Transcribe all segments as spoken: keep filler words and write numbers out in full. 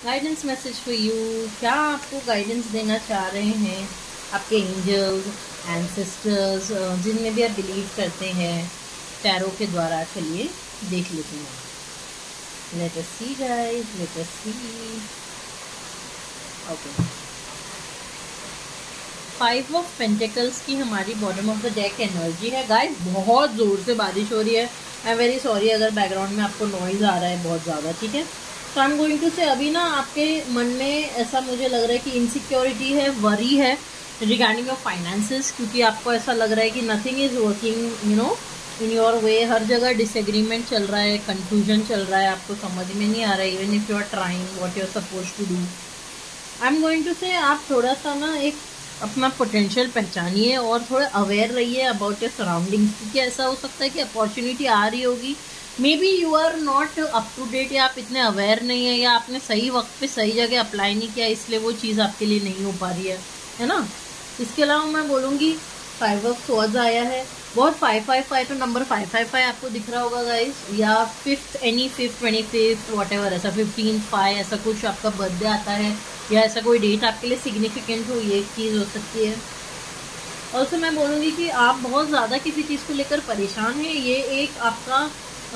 Guidance message for you, क्या आपको guidance देना चाह रहे हैं आपके एंजल्स, एंसेस्टर्स, जिनमें भी आप बिलीव करते हैं टैरो के द्वारा। चलिए देख लेते हैं। Let us see guys, let us see. Okay, five of pentacles की हमारी bottom of the deck energy है गाइस। बहुत ज़ोर से बारिश हो रही है। आई एम वेरी सॉरी अगर बैकग्राउंड में आपको नॉइज़ आ रहा है बहुत ज़्यादा, ठीक है। तो आई एम गोइंग टू से अभी ना आपके मन में ऐसा मुझे लग रहा है कि इनसिक्योरिटी है, वरी है रिगार्डिंग योर फाइनेंसेस, क्योंकि आपको ऐसा लग रहा है कि nothing is working you know in your way. हर जगह डिसएग्रीमेंट चल रहा है, कन्फ्यूजन चल रहा है, आपको समझ में नहीं आ रहा है even if you are trying what you are suppose to do. I am going to say आप थोड़ा सा ना एक अपना पोटेंशियल पहचानिए और थोड़ा अवेयर रहिए अबाउट योर सराउंडिंग्स, क्योंकि ऐसा हो सकता है कि अपॉर्चुनिटी आ रही होगी, maybe you are not up to date, या आप इतने अवेयर नहीं है, या आपने सही वक्त पे सही जगह अप्लाई नहीं किया, इसलिए वो चीज़ आपके लिए नहीं हो पा रही है, है ना। इसके अलावा मैं बोलूँगी फाइव ऑफ स्वॉर्ड्स आया है। बहुत फाइव फाइव फाइव तो नंबर फाइव फाइव फाइव आपको दिख रहा होगा गाइस, या fifth, any fifth, twenty fifth, whatever, ऐसा फिफ्टीन फाइव ऐसा कुछ आपका बर्थडे आता है, या ऐसा कोई डेट आपके लिए सिग्निफिकेंट हो, ये चीज़ हो सकती है। और तो मैं बोलूँगी कि आप बहुत ज़्यादा किसी चीज़ को लेकर परेशान हैं। ये एक आपका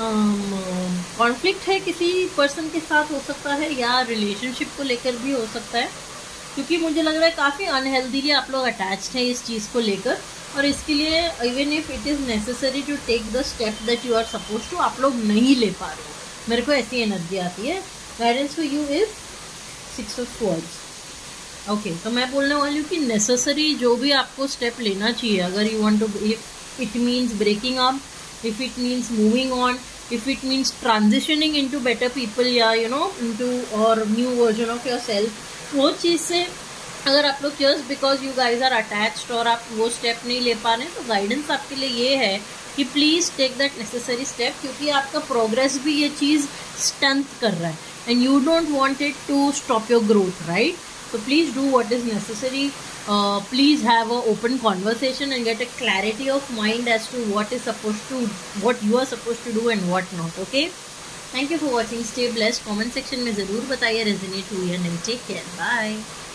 कॉन्फ्लिक्ट है किसी पर्सन के साथ हो सकता है, या रिलेशनशिप को लेकर भी हो सकता है, क्योंकि मुझे लग रहा है काफ़ी अनहेल्दीली आप लोग अटैच्ड हैं इस चीज़ को लेकर, और इसके लिए even if it is necessary to take the step that you are suppose to, आप लोग नहीं ले पा रहे हो। मेरे को ऐसी एनर्जी आती है। Guidance for you is six of swords. Okay, तो मैं बोलने वाली हूँ कि नेसेसरी जो भी आपको स्टेप लेना चाहिए, अगर you want to, if it means breaking up, if it means moving on, if it means transitioning into better people, या you know into or new version of yourself, वो चीज़ से अगर आप लोग just because you guys are attached और आप वो step नहीं ले पा रहे हैं, तो गाइडेंस आपके लिए ये है कि please take that necessary step, क्योंकि आपका प्रोग्रेस भी ये चीज़ स्टंट कर रहा है, and you don't want it to stop your growth, right. So please do what is necessary. Uh, please have an open conversation and get a clarity of mind as to what is supposed to, what you are supposed to do and what not. Okay. Thank you for watching. Stay blessed. Comment section में ज़रूर बताइए resonate हुई है नहीं. Take care. Bye.